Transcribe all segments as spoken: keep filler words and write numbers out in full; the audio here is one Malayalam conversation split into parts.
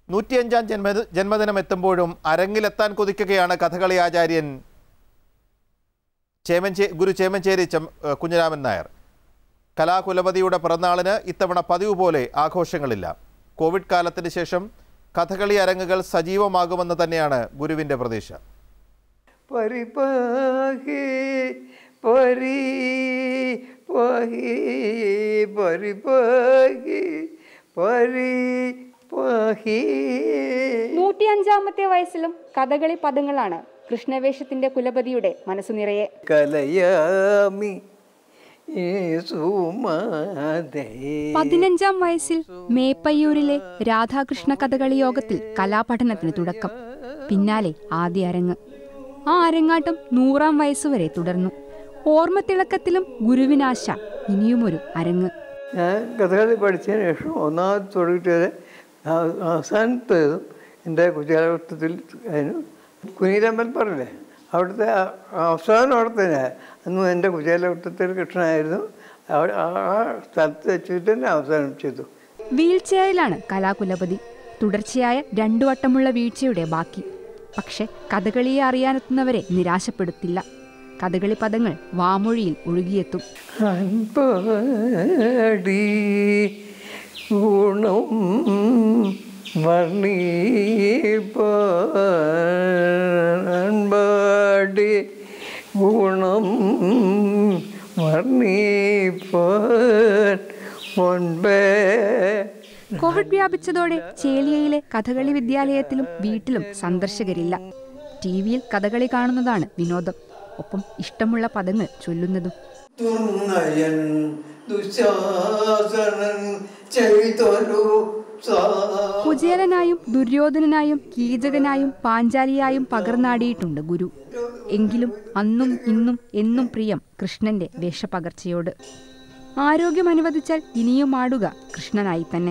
നൂറ്റിയഞ്ചാം ജന്മ ജന്മദിനം എത്തുമ്പോഴും അരങ്ങിലെത്താൻ കൊതിക്കുകയാണ് കഥകളി ആചാര്യൻ ചേമഞ്ചേ ഗുരു ചേമഞ്ചേരി കുഞ്ഞിരാമൻ നായർ. കലാകുലപതിയുടെ പിറന്നാളിന് ഇത്തവണ പതിവ് പോലെ ആഘോഷങ്ങളില്ല. കോവിഡ് കാലത്തിന് ശേഷം കഥകളി അരങ്ങുകൾ സജീവമാകുമെന്ന് തന്നെയാണ് ഗുരുവിൻ്റെ പ്രതീക്ഷ. പരിപാഹി പരി പാഹി പരിപാഹി പരി പാഹി. നൂറ്റിയഞ്ചാമത്തെ വയസ്സിലും കഥകളി പദങ്ങളാണ് കൃഷ്ണവേഷത്തിന്റെ കുലപതിയുടെ മനസ്സു നിറയെ. കലയാമി പതിനഞ്ചാം വയസ്സിൽ മേപ്പയ്യൂരിലെ രാധാകൃഷ്ണ കഥകളി യോഗത്തിൽ കലാപഠനത്തിന് തുടക്കം. പിന്നാലെ ആദ്യ അരങ്ങ്. ആ അരങ്ങാട്ടം നൂറാം വയസ്സുവരെ തുടർന്നു. ഓർമ്മത്തിളക്കത്തിലും ഗുരുവിനാശ ഇനിയുമൊരു അരങ്ങ്. ഞാൻ കഥകളി പഠിച്ചതിന് ശേഷം ഒന്നാമത് തുടങ്ങിയത് അവസാനത്തേതും എൻ്റെ കുചേലവൃത്തത്തിൽ അതിന് കുഞ്ഞിരാമൻ പറഞ്ഞില്ലേ, അവിടുത്തെ അവസാനം അവിടെ തന്നെ. അന്ന് എൻ്റെ കുചേലവൃത്തത്തിൽ കൃഷ്ണനായിരുന്നു. ആ സ്ഥലത്ത് വെച്ചിട്ട് തന്നെ അവസാനം ചെയ്തു. വീൽ ചെയറിലാണ് കലാകുലപതി. തുടർച്ചയായ രണ്ടു വട്ടമുള്ള വീഴ്ചയുടെ ബാക്കി. പക്ഷെ കഥകളിയെ അറിയാനെത്തുന്നവരെ നിരാശപ്പെടുത്തില്ല. കഥകളി പദങ്ങൾ വാമൊഴിയിൽ ഒഴുകിയെത്തും. അൻപടി ഗുണം വർണ്ണിപ്പടി ഗുണം വർണ്ണിപ്പേ. കോവിഡ് വ്യാപിച്ചതോടെ ചേലിയയിലെ കഥകളി വിദ്യാലയത്തിലും വീട്ടിലും സന്ദർശകരില്ല. ടി വിയിൽ കഥകളി കാണുന്നതാണ് വിനോദം. ഒപ്പം ഇഷ്ടമുള്ള പദങ്ങൾ ചൊല്ലുന്നതും. കുചേലനായും ദുര്യോധനനായും കീചകനായും പാഞ്ചാലിയായും പകർന്നാടിയിട്ടുണ്ട് ഗുരു. എങ്കിലും അന്നും ഇന്നും എന്നും പ്രിയം കൃഷ്ണന്റെ വേഷപകർച്ചയോട്. ആരോഗ്യം അനുവദിച്ചാൽ ഇനിയും ആടുക കൃഷ്ണനായി തന്നെ.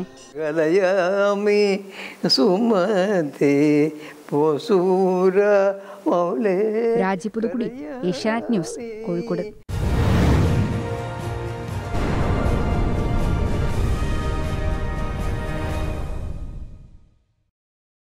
രാജി പുതുക്കുടി, ഏഷ്യാനെറ്റ് ന്യൂസ്, കോഴിക്കോട്.